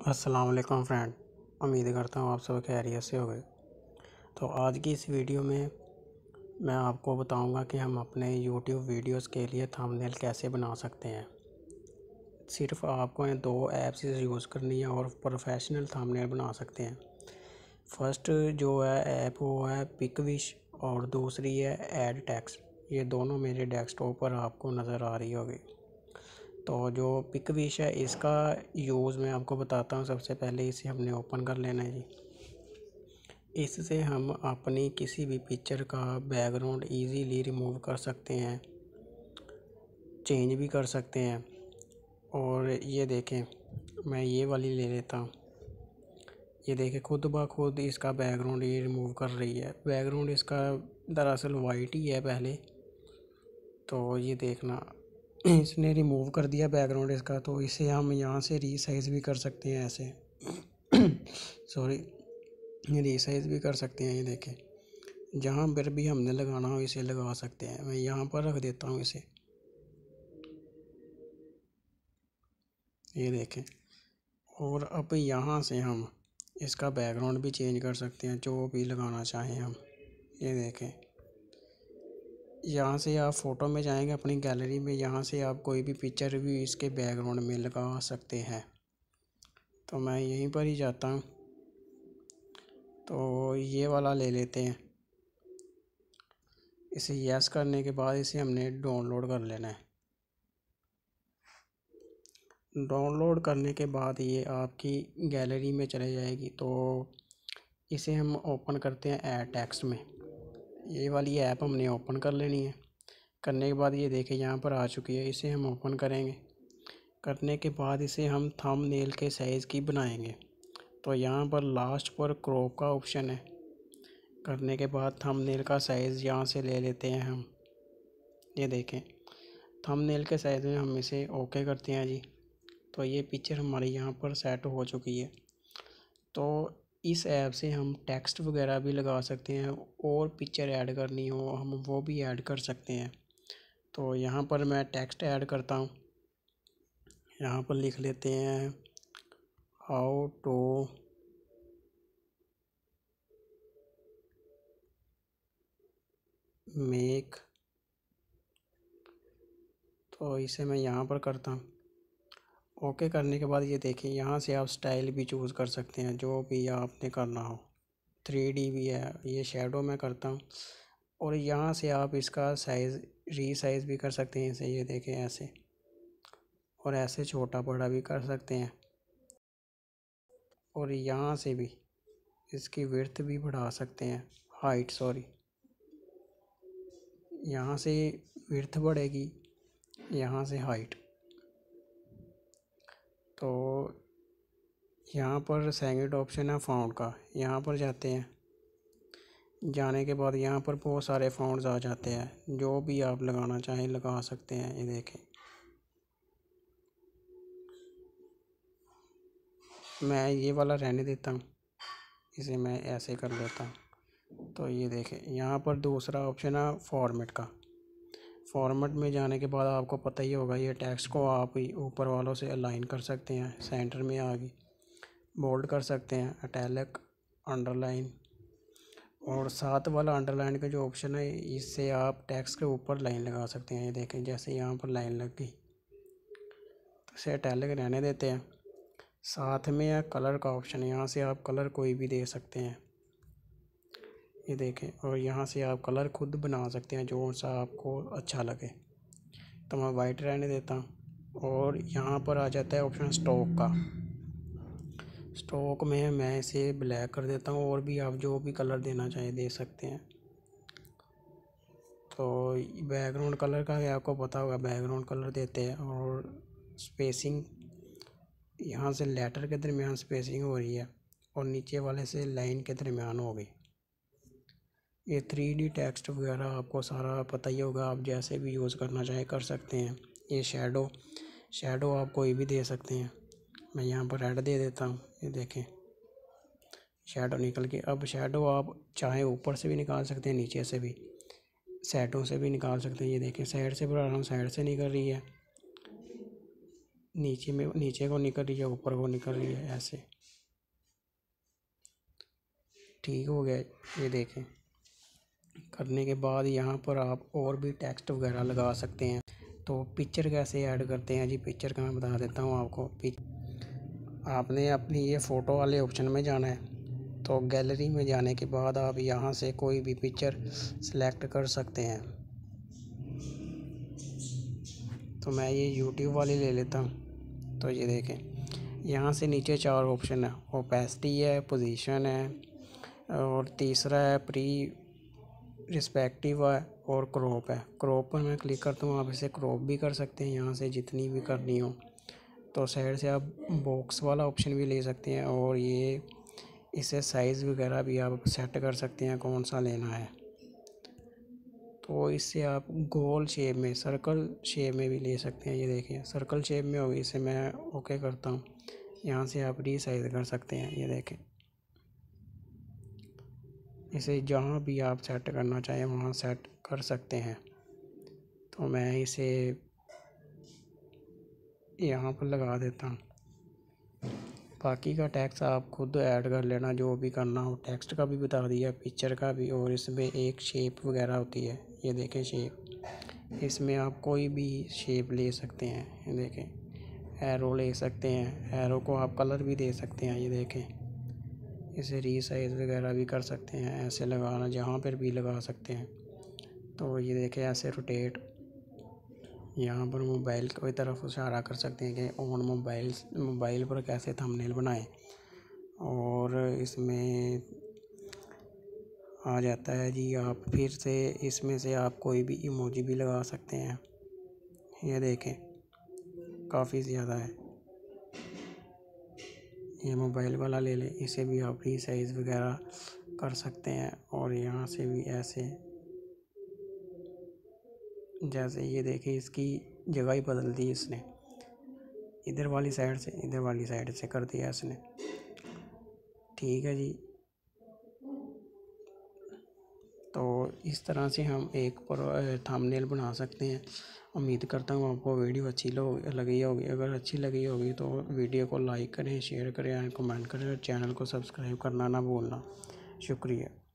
अस्सलाम वालेकुम फ्रेंड। उम्मीद करता हूँ आप सब खैरियत से होंगे। तो आज की इस वीडियो में मैं आपको बताऊंगा कि हम अपने यूट्यूब वीडियोस के लिए थंबनेल कैसे बना सकते हैं। सिर्फ आपको इन दो ऐप्स यूज़ करनी है और प्रोफेशनल थंबनेल बना सकते हैं। फर्स्ट जो है ऐप वो है पिकविश और दूसरी है एड टेक्स्ट। ये दोनों मेरे डेस्कटॉप पर आपको नज़र आ रही होगी। तो जो पिकविश है इसका यूज़ मैं आपको बताता हूँ। सबसे पहले इसे हमने ओपन कर लेना है जी। इससे हम अपनी किसी भी पिक्चर का बैकग्राउंड इजीली रिमूव कर सकते हैं, चेंज भी कर सकते हैं। और ये देखें, मैं ये वाली ले लेता हूँ। ये देखें, खुद ब खुद इसका बैकग्राउंड ये रिमूव कर रही है। बैकग्राउंड इसका दरअसल वाइट ही है पहले। तो ये देखना, इसने रिमूव कर दिया बैकग्राउंड इसका। तो इसे हम यहाँ से रीसाइज़ भी कर सकते हैं ऐसे सॉरी, रीसाइज़ भी कर सकते हैं। ये देखें, जहाँ पर भी हमने लगाना हो इसे लगा सकते हैं। मैं यहाँ पर रख देता हूँ इसे। ये देखें, और अब यहाँ से हम इसका बैकग्राउंड भी चेंज कर सकते हैं, जो भी लगाना चाहें हम। ये देखें, यहाँ से आप फ़ोटो में जाएंगे अपनी गैलरी में, यहाँ से आप कोई भी पिक्चर भी इसके बैकग्राउंड में लगा सकते हैं। तो मैं यहीं पर ही जाता हूँ। तो ये वाला ले लेते हैं। इसे यस करने के बाद इसे हमने डाउनलोड कर लेना है। डाउनलोड करने के बाद ये आपकी गैलरी में चले जाएगी। तो इसे हम ओपन करते हैं एड टेक्स्ट में। ये वाली ऐप हमने ओपन कर लेनी है। करने के बाद ये देखिए यहाँ पर आ चुकी है। इसे हम ओपन करेंगे। करने के बाद इसे हम थंबनेल के साइज़ की बनाएंगे। तो यहाँ पर लास्ट पर क्रॉप का ऑप्शन है। करने के बाद थंबनेल का साइज़ यहाँ से ले लेते हैं हम। ये देखें, थंबनेल के साइज़ में हम इसे ओके करते हैं जी। तो ये पिक्चर हमारी यहाँ पर सेट हो चुकी है। तो इस ऐप से हम टेक्स्ट वगैरह भी लगा सकते हैं, और पिक्चर ऐड करनी हो हम वो भी ऐड कर सकते हैं। तो यहाँ पर मैं टेक्स्ट ऐड करता हूँ। यहाँ पर लिख लेते हैं हाउ टू मेक। तो इसे मैं यहाँ पर करता हूँ। ओके करने के बाद ये देखिए, यहाँ से आप स्टाइल भी चूज़ कर सकते हैं, जो भी आपने करना हो। 3D भी है। ये शैडो में करता हूँ। और यहाँ से आप इसका साइज़ रीसाइज़ भी कर सकते हैं इसे। ये देखें ऐसे, और ऐसे छोटा बड़ा भी कर सकते हैं। और यहाँ से भी इसकी विड्थ भी बढ़ा सकते हैं, हाइट सॉरी। यहाँ से विड्थ बढ़ेगी, यहाँ से हाइट। तो यहाँ पर सेकंड ऑप्शन है फ़ॉन्ट का। यहाँ पर जाते हैं। जाने के बाद यहाँ पर बहुत सारे फ़ॉन्ट्स आ जाते हैं, जो भी आप लगाना चाहें लगा सकते हैं। ये देखें, मैं ये वाला रहने देता हूँ। इसे मैं ऐसे कर लेता हूँ। तो ये देखें, यहाँ पर दूसरा ऑप्शन है फॉर्मेट का। फॉर्मेट में जाने के बाद आपको पता ही होगा, ये टेक्स्ट को आप ही ऊपर वालों से अलाइन कर सकते हैं। सेंटर में आ गई, बोल्ड कर सकते हैं, इटैलिक, अंडरलाइन। और साथ वाला अंडरलाइन का जो ऑप्शन है, इससे आप टेक्स्ट के ऊपर लाइन लगा सकते हैं। ये देखें, जैसे यहाँ पर लाइन लग गई, तो इसे इटैलिक रहने देते हैं। साथ में है कलर का ऑप्शन, यहाँ से आप कलर कोई भी दे सकते हैं। ये देखें, और यहाँ से आप कलर खुद बना सकते हैं, जो सा आपको अच्छा लगे। तो मैं वाइट रहने देता हूँ। और यहाँ पर आ जाता है ऑप्शन स्टॉक का। स्टॉक में मैं इसे ब्लैक कर देता हूँ, और भी आप जो भी कलर देना चाहें दे सकते हैं। तो बैकग्राउंड कलर का आपको पता होगा, बैकग्राउंड कलर देते हैं। और स्पेसिंग, यहाँ से लेटर के दरमियान स्पेसिंग हो रही है, और नीचे वाले से लाइन के दरमियान हो गई। ये 3D टेक्स्ट वगैरह आपको सारा पता ही होगा, आप जैसे भी यूज़ करना चाहे कर सकते हैं। ये शैडो आप कोई भी दे सकते हैं। मैं यहाँ पर रेड दे देता हूँ। ये देखें, शैडो निकल के। अब शैडो आप चाहे ऊपर से भी निकाल सकते हैं, नीचे से भी, साइडों से भी निकाल सकते हैं। ये देखें, साइड से बढ़ा रहा हूँ, साइड से निकल रही है। नीचे को निकल रही है, ऊपर को निकल रही है, ऐसे ठीक हो गया। ये देखें, करने के बाद यहाँ पर आप और भी टेक्स्ट वगैरह लगा सकते हैं। तो पिक्चर कैसे ऐड करते हैं जी, पिक्चर का मैं बता देता हूँ आपको। आपने अपनी ये फ़ोटो वाले ऑप्शन में जाना है। तो गैलरी में जाने के बाद आप यहाँ से कोई भी पिक्चर सेलेक्ट कर सकते हैं। तो मैं ये यूट्यूब वाली ले लेता हूँ। तो ये देखें, यहाँ से नीचे 4 ऑप्शन है। ओपेसिटी है, पोजीशन है, और तीसरा है प्री रिस्पेक्टिव है, और क्रॉप है। क्रॉप पर मैं क्लिक करता हूँ। आप इसे क्रॉप भी कर सकते हैं यहाँ से जितनी भी करनी हो। तो साइड से आप बॉक्स वाला ऑप्शन भी ले सकते हैं, और ये इसे साइज़ वगैरह भी आप सेट कर सकते हैं कौन सा लेना है। तो इससे आप गोल शेप में, सर्कल शेप में भी ले सकते हैं। ये देखिए सर्कल शेप में होगी, इसे मैं ओके करता हूँ। यहाँ से आप रीसाइज कर सकते हैं। ये देखें, इसे जहाँ भी आप सेट करना चाहें वहाँ सेट कर सकते हैं। तो मैं इसे यहाँ पर लगा देता हूँ। बाकी का टेक्स्ट आप खुद ऐड कर लेना, जो भी करना हो। टेक्स्ट का भी बता दिया, पिक्चर का भी, और इसमें एक शेप वगैरह होती है। ये देखें शेप, इसमें आप कोई भी शेप ले सकते हैं। ये देखें, एरो ले सकते हैं, एरो को आप कलर भी दे सकते हैं। ये देखें, इसे रीसाइज वगैरह भी कर सकते हैं, ऐसे लगाना जहाँ पर भी लगा सकते हैं। तो ये देखें, ऐसे रोटेट, यहाँ पर मोबाइल की तरफ इशारा कर सकते हैं कि ऑन मोबाइल पर कैसे थंबनेल बनाएं। और इसमें आ जाता है जी, आप फिर से इसमें से आप कोई भी इमोजी भी लगा सकते हैं। ये देखें, काफ़ी ज़्यादा है। ये मोबाइल वाला ले लें, इसे भी आप रीसाइज वगैरह कर सकते हैं। और यहाँ से भी ऐसे, जैसे ये देखें, इसकी जगह ही बदल दी इसने, इधर वाली साइड से इधर वाली साइड से कर दिया इसने। ठीक है जी। तो इस तरह से हम एक थंबनेल बना सकते हैं। उम्मीद करता हूँ आपको वीडियो अच्छी लगी होगी। अगर अच्छी लगी होगी तो वीडियो को लाइक करें, शेयर करें, कमेंट करें, और चैनल को सब्सक्राइब करना ना भूलना। शुक्रिया।